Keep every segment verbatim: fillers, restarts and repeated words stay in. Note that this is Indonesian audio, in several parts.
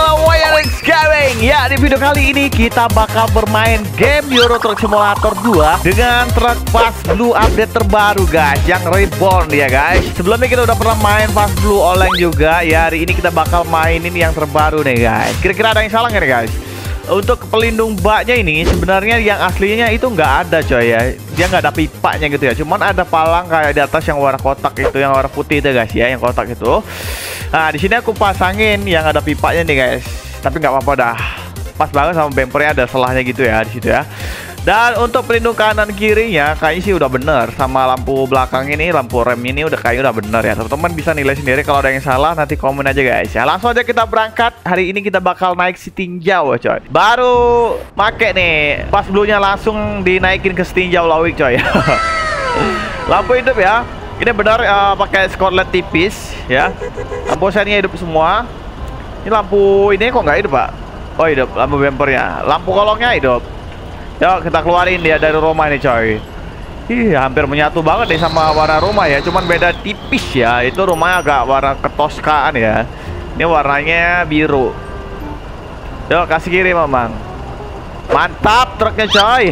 semuanya, let's going. Ya, di video kali ini kita bakal bermain game Euro Truck Simulator dua dengan truk Fast Blue update terbaru guys, yang reborn ya guys. Sebelumnya kita udah pernah main Fast Blue Oleng juga ya. Hari ini kita bakal mainin yang terbaru nih guys. Kira-kira ada yang salah nggak nih guys? Untuk pelindung baknya ini sebenarnya yang aslinya itu nggak ada coy ya. Dia nggak ada pipanya gitu ya. Cuman ada palang kayak di atas yang warna kotak itu, yang warna putih itu guys ya, yang kotak itu. Nah di sini aku pasangin yang ada pipanya nih guys. Tapi nggak apa-apa dah. Pas banget sama bumpernya, ada selahnya gitu ya di situ ya. Dan untuk pelindung kanan kirinya kayaknya sih udah bener. Sama lampu belakang ini, lampu rem ini udah kayaknya udah bener ya. Teman-teman bisa nilai sendiri, kalau ada yang salah nanti komen aja guys ya. Langsung aja kita berangkat. Hari ini kita bakal naik si tinjau coy. Baru make nih, pas bluenya langsung dinaikin ke tinjau lawik coy. Lampu hidup ya. Ini benar uh, pakai skotlet tipis ya. Lampu sennya hidup semua. Ini lampu ini kok nggak hidup pak? Oh hidup, lampu bumpernya. Lampu kolongnya hidup. Yuk kita keluarin dia dari rumah ini coy. Ih hampir menyatu banget nih sama warna rumah ya. Cuman beda tipis ya. Itu rumahnya agak warna ketoskaan ya. Ini warnanya biru. Yuk kasih kiri mamang. Mantap truknya coy.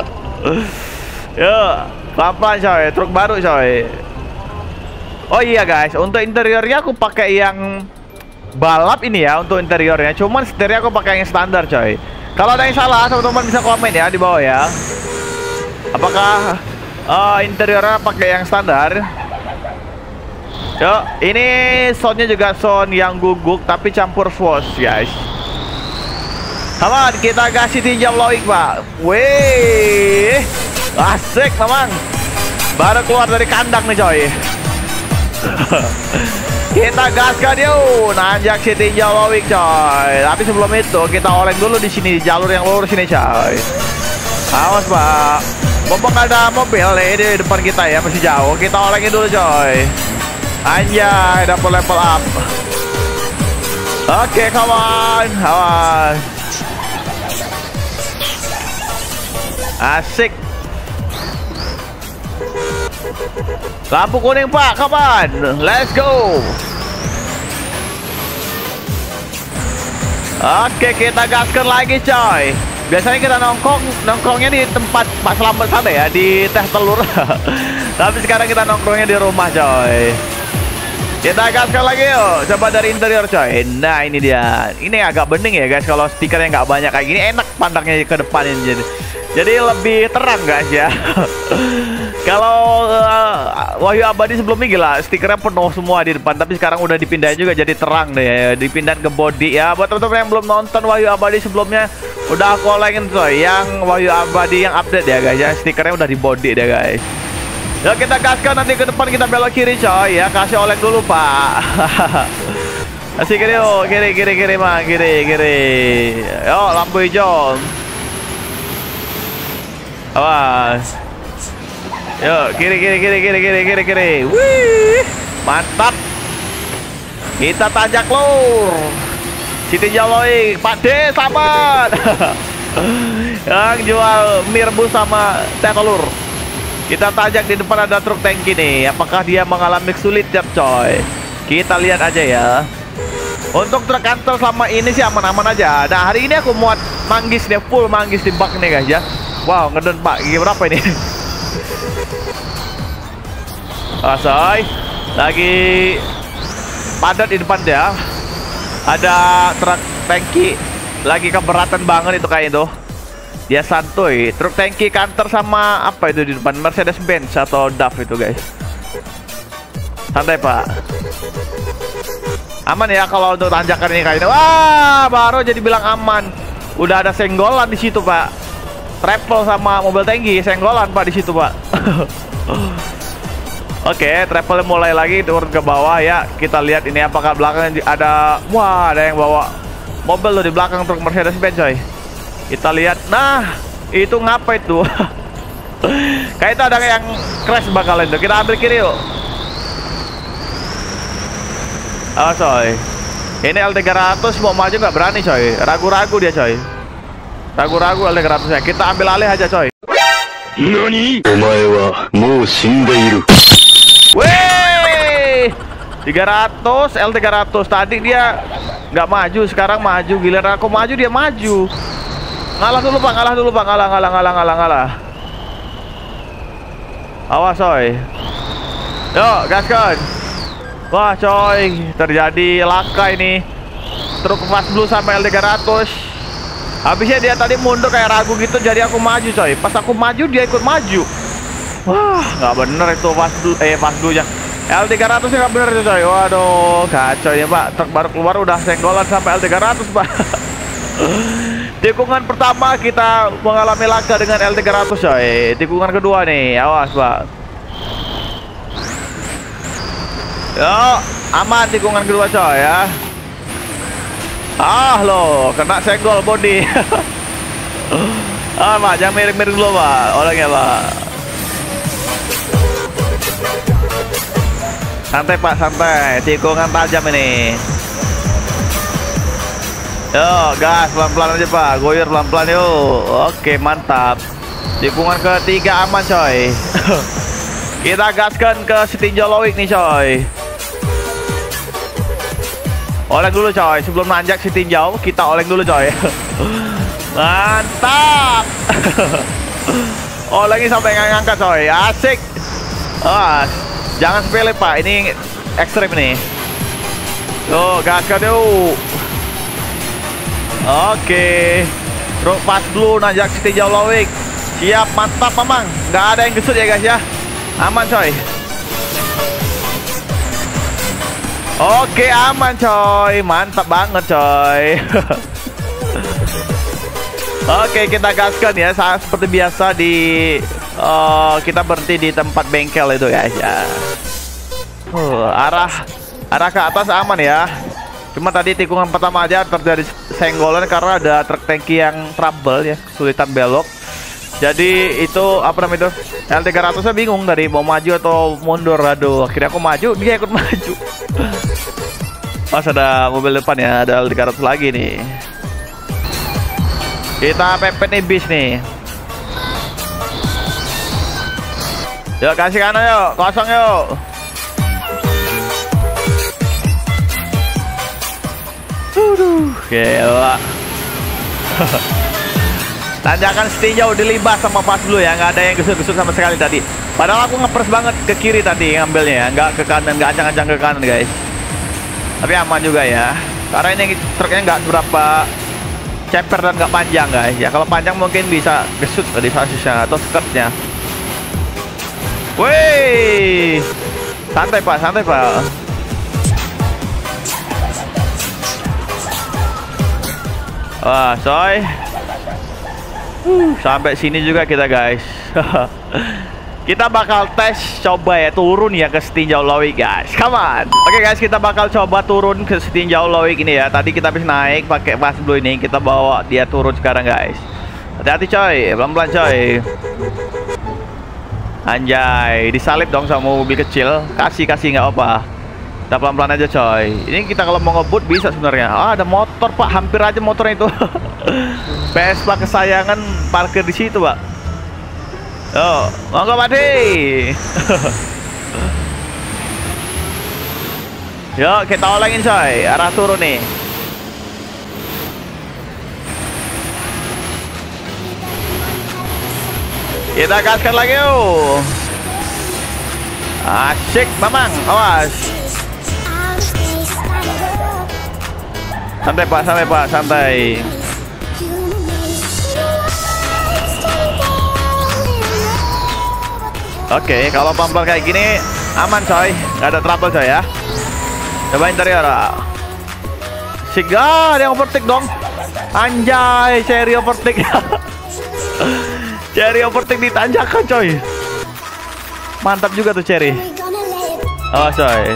Yuk pelan-pelan coy. Truk baru coy. Oh iya guys, untuk interiornya aku pakai yang balap ini ya untuk interiornya. Cuman setirnya aku pakai yang standar coy. Kalau ada yang salah, teman-teman bisa komen ya di bawah ya. Apakah uh, interiornya pakai yang standar? Yuk, ini soundnya juga sound yang guguk tapi campur swoosh guys. Come on, kita kasih tinjau loik pak. Wih, asik memang. Baru keluar dari kandang nih coy. Kita gaskan yuk, nanjak si tinjau lowik coy. Tapi sebelum itu kita oleng dulu di sini, di jalur yang lurus ini coy. Awas pak, mumpung ada mobil nih di depan kita ya, masih jauh. Kita olengin dulu coy. Anjay, dapat level up. Oke kawan, awas. Asik. Lampu kuning pak, kapan? Let's go. Oke kita gaskan lagi coy. Biasanya kita nongkrong nongkrongnya di tempat Pak Selamat sana ya, di Teh Telur. Tapi sekarang kita nongkrongnya di rumah coy. Kita gaskan lagi yuk. Coba dari interior coy. Nah ini dia. Ini agak bening ya guys. Kalau stikernya nggak banyak kayak gini, enak pandangnya ke depan ini. Jadi, jadi lebih terang guys ya. Kalau uh, Wahyu Abadi sebelumnya gila, stikernya penuh semua di depan, tapi sekarang udah dipindahin juga jadi terang deh ya, dipindahin ke body ya. Buat teman-teman yang belum nonton Wahyu Abadi sebelumnya, udah aku olengin coy yang Wahyu Abadi yang update ya guys ya, stikernya udah di body deh guys. Ya kita gaskan, nanti ke depan kita belok kiri coy ya, kasih oleng dulu pak. Kasih kiri yuk, kiri kiri kiri mah, kiri kiri. Yo lampu hijau. Awas. Yuk, kiri kiri kiri kiri kiri kiri kiri. Wih, mantap. Kita tajak lur. Siti Jaloi, Pak D selamat. Yang jual mie rebus sama teh telur. Kita tajak, di depan ada truk tangki nih. Apakah dia mengalami kesulitan coy? Kita lihat aja ya. Untuk truk kantor selama ini sih aman-aman aja. Nah hari ini aku muat manggis nih, full manggis di bak nih guys ya. Wow ngeden pak, gigi berapa ini? Asai, lagi padat di depan dia. Ada truk tangki lagi keberatan banget itu kayak itu. Dia santuy. Truk tangki kantor sama apa itu di depan, Mercedes Benz atau D A F itu guys. Santai pak. Aman ya kalau untuk tanjakan ini kayak itu. Wah, baru jadi bilang aman. Udah ada senggolan di situ pak. Travel sama mobil tangki senggolan pak di situ pak. Oke, okay, travel mulai lagi turun ke bawah ya. Kita lihat ini apakah belakangnya ada. Wah, ada yang bawa mobil loh di belakang truk Mercedes Benz coy. Kita lihat. Nah, itu ngapa itu? Kayak itu ada yang crash bakalan itu. Kita ambil kiri yuk. Oh coy, ini L tiga ratus mau maju nggak berani coy. Ragu-ragu dia coy. Ragu-ragu L tiga ratus ya. Kita ambil alih aja coy. Nani? Omae wa mou shindeiru. Weh, tiga ratus, L tiga ratus. Tadi dia nggak maju, sekarang maju. Giliran aku maju, dia maju. Ngalah dulu Pak, ngalah dulu Pak. Ngalah, ngalah, ngalah, ngalah, ngalah. Awas coy. Yuk, gaskan. Wah coy, terjadi laka ini. Truk Fast Blue sampai L tiga ratus. Habisnya dia tadi mundur kayak ragu gitu, jadi aku maju coy. Pas aku maju, dia ikut maju. Wah, nggak bener itu Fast Blue, eh Fast Blue-nya. L tiga ratus nya nggak bener itu coy. Waduh, kacau ya Pak. Truk baru keluar udah senggolan sampai L tiga ratus Pak. Tikungan pertama kita mengalami laka dengan L tiga ratus coy. Tikungan kedua nih, awas Pak. Yo, aman tikungan kedua coy ya. Ah lo, kena senggol body. Ah Pak, jangan miring-miring dulu Pak. Orangnya Pak. Santai Pak, santai. Tikungan tajam ini. Yo, gas pelan-pelan aja Pak. Goyor pelan-pelan yuk. Oke, mantap. Tikungan ketiga aman coy. Kita gaskan ke setinjau Loik nih coy. Oleng dulu coy, sebelum nanjak si tinjau kita oleng dulu coy. Mantap. Olengnya sampai ngangkat coy, asik. Ah, jangan sepele Pak, ini ekstrim nih. Tuh, gaskan yuk. Oke, Truk Fast Blue nanjak si tinjau Loik. Siap, mantap Mamang. Nggak ada yang gesut ya guys ya. Aman coy. Oke, aman coy. Mantap banget coy. Oke, kita gaskan ya. Seperti biasa di uh, kita berhenti di tempat bengkel itu guys ya. Uh, arah arah ke atas aman ya. Cuma tadi tikungan pertama aja terjadi senggolan karena ada truk tangki yang trouble ya, kesulitan belok. Jadi itu apa namanya itu, L tiga ratus nya bingung tadi mau maju atau mundur. Aduh, akhirnya aku maju, dia ikut maju. Pas ada mobil depan ya, ada L tiga ratus lagi nih. Kita pepet nih bis nih. Yuk kasih kanan yuk, kosong yuk. Aduh, gila. Tanjakan setinjau dilibas sama Fast Blue ya, nggak ada yang gesut-gesut sama sekali tadi. Padahal aku ngepres banget ke kiri tadi ngambilnya ya, nggak ke kanan, nggak ancang-ancang ke kanan guys. Tapi aman juga ya, karena ini truknya nggak seberapa ceper dan nggak panjang guys ya. Kalau panjang mungkin bisa gesut tadi sasisnya atau skirtnya. Wih, santai Pak, santai Pak. Wah, coy. Uh, sampai sini juga kita guys. Kita bakal tes coba ya turun ya ke setinjau Loik guys. Come on. Oke okay, guys, kita bakal coba turun ke setinjau Loik ini ya. Tadi kita habis naik pakai Fast Blue ini, kita bawa dia turun sekarang guys. Hati-hati coy, pelan-pelan coy. Anjay, disalip dong sama mobil kecil. Kasih-kasih nggak apa. Kita pelan-pelan aja coy. Ini kita kalau mau ngebut bisa sebenarnya. Ah, ada motor Pak, hampir aja motornya itu. Vespa kesayangan parkir di situ Pak. Oh, monggo Pak De. Yuk kita olengin coy, arah turun nih. Kita gaskan lagi yuk. Asik Mamang, awas. Santai Pak, santai Pak, santai. Oke, kalau pelan-pelan kayak gini aman coy, nggak ada trouble coy ya. Coba interior. Siga, ada yang overtake dong. Anjay, Cherry overtake. Cherry overtake di tanjakan coy. Mantap juga tuh Cherry. Oh coy.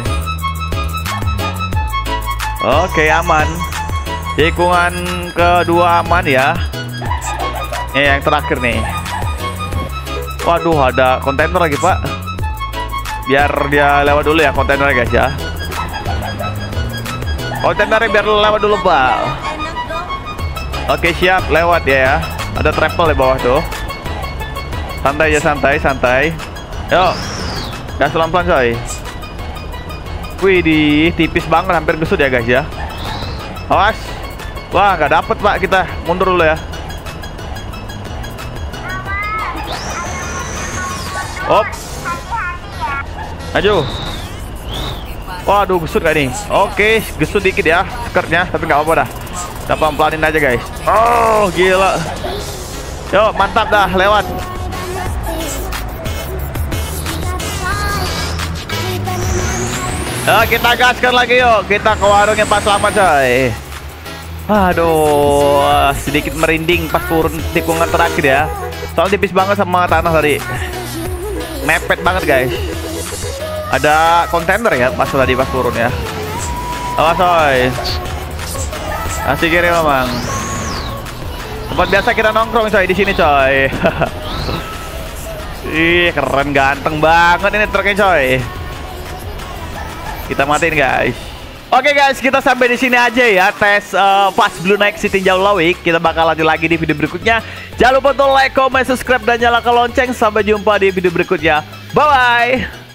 Oke, aman. Tikungan kedua aman ya. Ini yang terakhir nih. Waduh, ada kontainer lagi Pak. Biar dia lewat dulu ya kontainer guys ya. Kontainernya biar lewat dulu Pak. Oke siap, lewat ya. Ada travel di bawah tuh. Santai aja, santai, santai. Yuk, gas pelan-pelan coy. Wih, di tipis banget, hampir gesut ya guys ya. Awas. Wah, nggak dapet Pak, kita mundur dulu ya. Op. Maju. Waduh, gesut gak nih? Oke, gesut dikit ya skirtnya, tapi nggak apa-apa dah. Kita pelan-pelanin aja guys. Oh, gila. Yuk, mantap dah, lewat. Nah, kita gaskan lagi yuk. Kita ke warungnya Pak Slamet coy. Aduh, sedikit merinding pas turun tikungan terakhir ya. Soalnya tipis banget sama tanah tadi. Mepet banget guys. Ada kontainer ya pas tadi pas turun ya. Awas coy. Kasih kiri memang. Tempat biasa kita nongkrong coy di sini coy. Ih, keren ganteng banget ini truknya coy. Kita matiin guys. Oke guys, kita sampai di sini aja ya tes uh, Fast Blue naik si tinjau lawik. Kita bakal lanjut lagi di video berikutnya. Jangan lupa untuk like, comment, subscribe dan nyalakan lonceng. Sampai jumpa di video berikutnya. Bye bye.